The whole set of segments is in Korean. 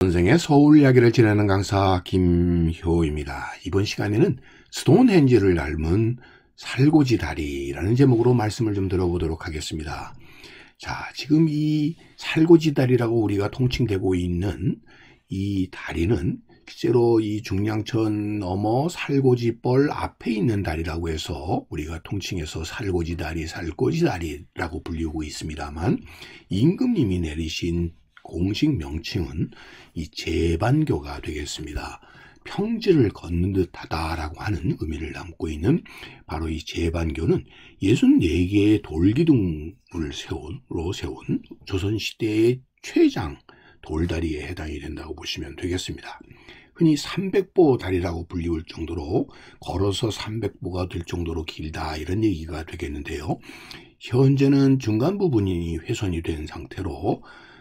선생의 서울 이야기를 지내는 강사 김효입니다. 이번 시간에는 스톤헨지를 닮은 살고지 다리라는 제목으로 말씀을 좀 들어보도록 하겠습니다. 자, 지금 이 살고지 다리라고 우리가 통칭되고 있는 이 다리는 실제로 이 중량천 너머 살고지뻘 앞에 있는 다리라고 해서 우리가 통칭해서 살고지 다리, 살고지 다리라고 불리고 있습니다만, 임금님이 내리신 공식 명칭은 이 제반교가 되겠습니다. 평지를 걷는 듯하다라고 하는 의미를 담고 있는 바로 이 제반교는 64개의 돌기둥을 세운 조선시대의 최장 돌다리에 해당이 된다고 보시면 되겠습니다. 흔히 300보 다리라고 불리울 정도로 걸어서 300보가 될 정도로 길다, 이런 얘기가 되겠는데요. 현재는 중간 부분이 훼손이 된 상태로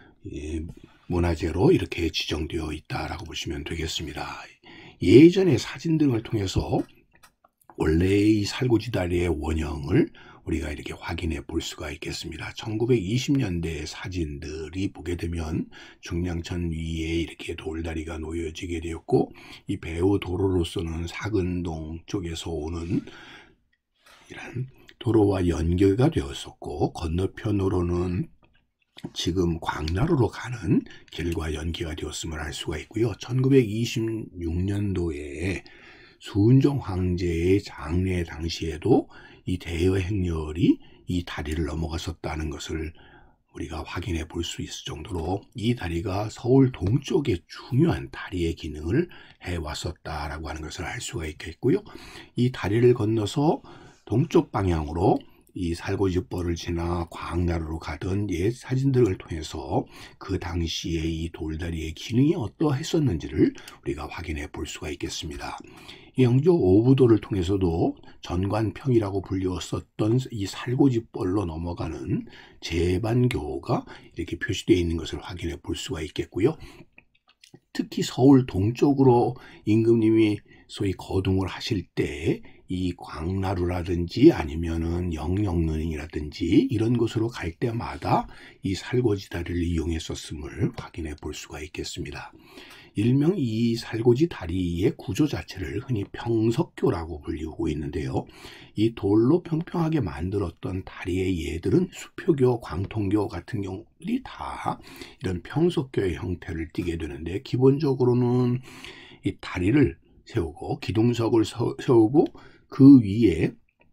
문화재로 이렇게 지정되어 있다라고 보시면 되겠습니다. 예전의 사진 등을 통해서 원래의 이 살고지 다리의 원형을 우리가 이렇게 확인해 볼 수가 있겠습니다. 1920년대 사진들이 보게 되면 중량천 위에 이렇게 돌다리가 놓여지게 되었고, 이 배후 도로로서는 사근동 쪽에서 오는 이런 도로와 연결가 되었었고, 건너편으로는 지금 광나루로 가는 길과 연계가 되었음을 알 수가 있고요. 1926년도에 순종 황제의 장례 당시에도 이 대여 행렬이 이 다리를 넘어갔었다는 것을 우리가 확인해 볼 수 있을 정도로 이 다리가 서울 동쪽의 중요한 다리의 기능을 해왔었다라고 하는 것을 알 수가 있겠고요. 이 다리를 건너서 동쪽 방향으로 이 살고지뻘을 지나 광나루로 가던 옛 사진들을 통해서 그 당시에 이 돌다리의 기능이 어떠했었는지를 우리가 확인해 볼 수가 있겠습니다. 영조 오부도를 통해서도 전관평이라고 불렸었던 이 살고지뻘로 넘어가는 제반교가 이렇게 표시되어 있는 것을 확인해 볼 수가 있겠고요. 특히 서울 동쪽으로 임금님이 소위 거둥을 하실 때 이 광나루라든지 아니면은 영영릉이라든지 이런 곳으로 갈 때마다 이 살고지 다리를 이용했었음을 확인해 볼 수가 있겠습니다. 일명 이 살고지 다리의 구조 자체를 흔히 평석교라고 불리고 있는데요. 이 돌로 평평하게 만들었던 다리의 예들은 수표교, 광통교 같은 경우들이 다 이런 평석교의 형태를 띠게 되는데, 기본적으로는 이 다리를 세우고 기둥석을 세우고 그 위에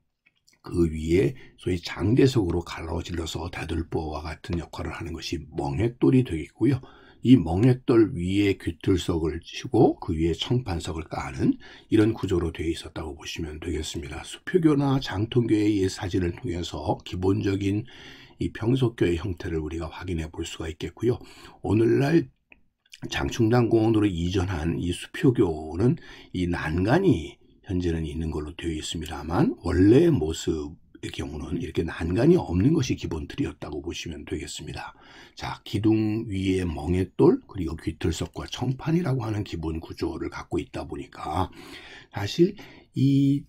소위 장대석으로 갈라질러서 다들보와 같은 역할을 하는 것이 멍햇돌이 되겠고요. 이 멍햇돌 위에 귀틀석을 치고 그 위에 청판석을 까는 이런 구조로 되어 있었다고 보시면 되겠습니다. 수표교나 장통교의 옛 사진을 통해서 기본적인 이 평석교의 형태를 우리가 확인해 볼 수가 있겠고요. 오늘날 장충당공원으로 이전한 이 수표교는 이 난간이 현재는 있는 걸로 되어 있습니다만, 원래의 모습의 경우는 이렇게 난간이 없는 것이 기본 틀이었다고 보시면 되겠습니다. 자, 기둥 위에 멍햇돌 그리고 귀틀석과 청판이라고 하는 기본 구조를 갖고 있다 보니까 사실 이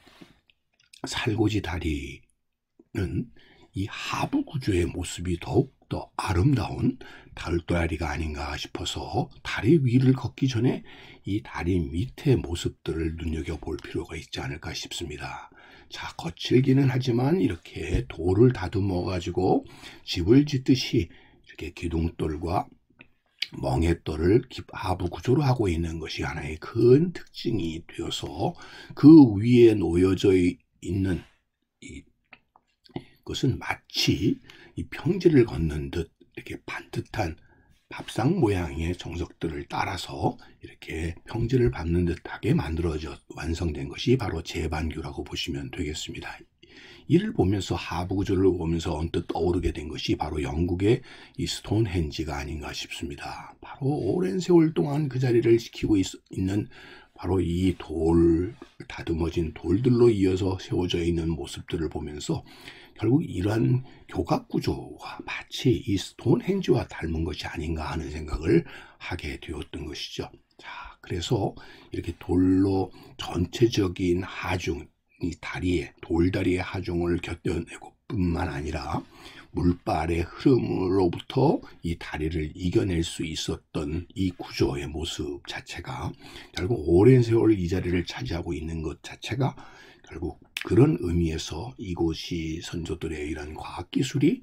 살고지 다리는 이 하부 구조의 모습이 더욱더 아름다운 달도다리가 아닌가 싶어서 다리 위를 걷기 전에 이 다리 밑의 모습들을 눈여겨볼 필요가 있지 않을까 싶습니다. 자, 거칠기는 하지만 이렇게 돌을 다듬어 가지고 집을 짓듯이 이렇게 기둥돌과 멍햇돌을 하부 구조로 하고 있는 것이 하나의 큰 특징이 되어서 그 위에 놓여져 있는 것은 마치 이 평지를 걷는 듯 이렇게 반듯한 밥상 모양의 정석들을 따라서 이렇게 평지를 밟는 듯하게 만들어져 완성된 것이 바로 제반교라고 보시면 되겠습니다. 이를 보면서 하부 구조를 보면서 언뜻 떠오르게 된 것이 바로 영국의 이 스톤헨지가 아닌가 싶습니다. 바로 오랜 세월 동안 그 자리를 지키고 있는 바로 이 다듬어진 돌들로 이어서 세워져 있는 모습들을 보면서 결국 이러한 교각 구조가 마치 이 스톤헨지와 닮은 것이 아닌가 하는 생각을 하게 되었던 것이죠. 자, 그래서 이렇게 돌로 전체적인 하중, 이 다리에, 돌다리의 하중을 곁들여내고 뿐만 아니라 물발의 흐름으로부터 이 다리를 이겨낼 수 있었던 이 구조의 모습 자체가 결국 오랜 세월 이 자리를 차지하고 있는 것 자체가 결국 그런 의미에서 이곳이 선조들의 이런 과학기술이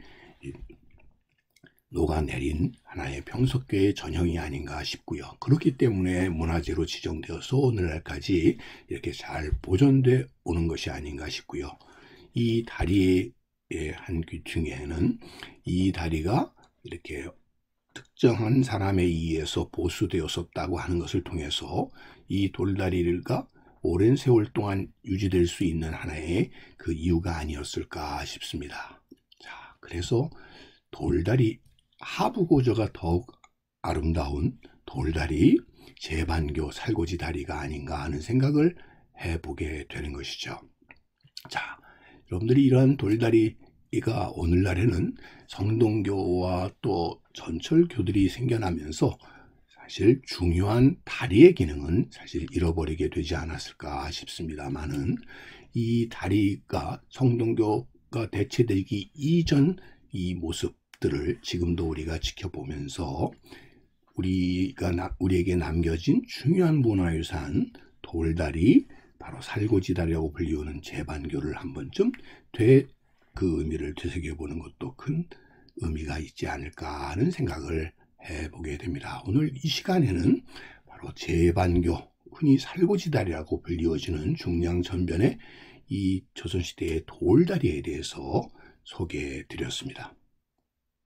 녹아내린 하나의 평석계의 전형이 아닌가 싶고요. 그렇기 때문에 문화재로 지정되어서 오늘날까지 이렇게 잘 보존되어 오는 것이 아닌가 싶고요. 이 다리의 한 규중에는 이 다리가 이렇게 특정한 사람에 의해서 보수되었었다고 하는 것을 통해서 이 돌다리가 오랜 세월 동안 유지될 수 있는 하나의 그 이유가 아니었을까 싶습니다. 자, 그래서 돌다리 하부 구조가 더욱 아름다운 돌다리, 제반교 살고지 다리가 아닌가 하는 생각을 해보게 되는 것이죠. 자, 여러분들이 이러한 돌다리가 오늘날에는 성동교와 또 전철교들이 생겨나면서 사실 중요한 다리의 기능은 사실 잃어버리게 되지 않았을까 싶습니다만은 이 다리가 성동교가 대체되기 이전 이 모습들을 지금도 우리가 지켜보면서 우리에게 남겨진 중요한 문화유산 돌다리, 바로 살고지다리라고 불리우는 제반교를 한 번쯤 그 의미를 되새겨보는 것도 큰 의미가 있지 않을까 하는 생각을 해보게 됩니다. 오늘 이 시간에는 바로 제반교, 흔히 살고지다리라고 불리워지는 중량전변의 이 조선시대의 돌다리에 대해서 소개해 드렸습니다.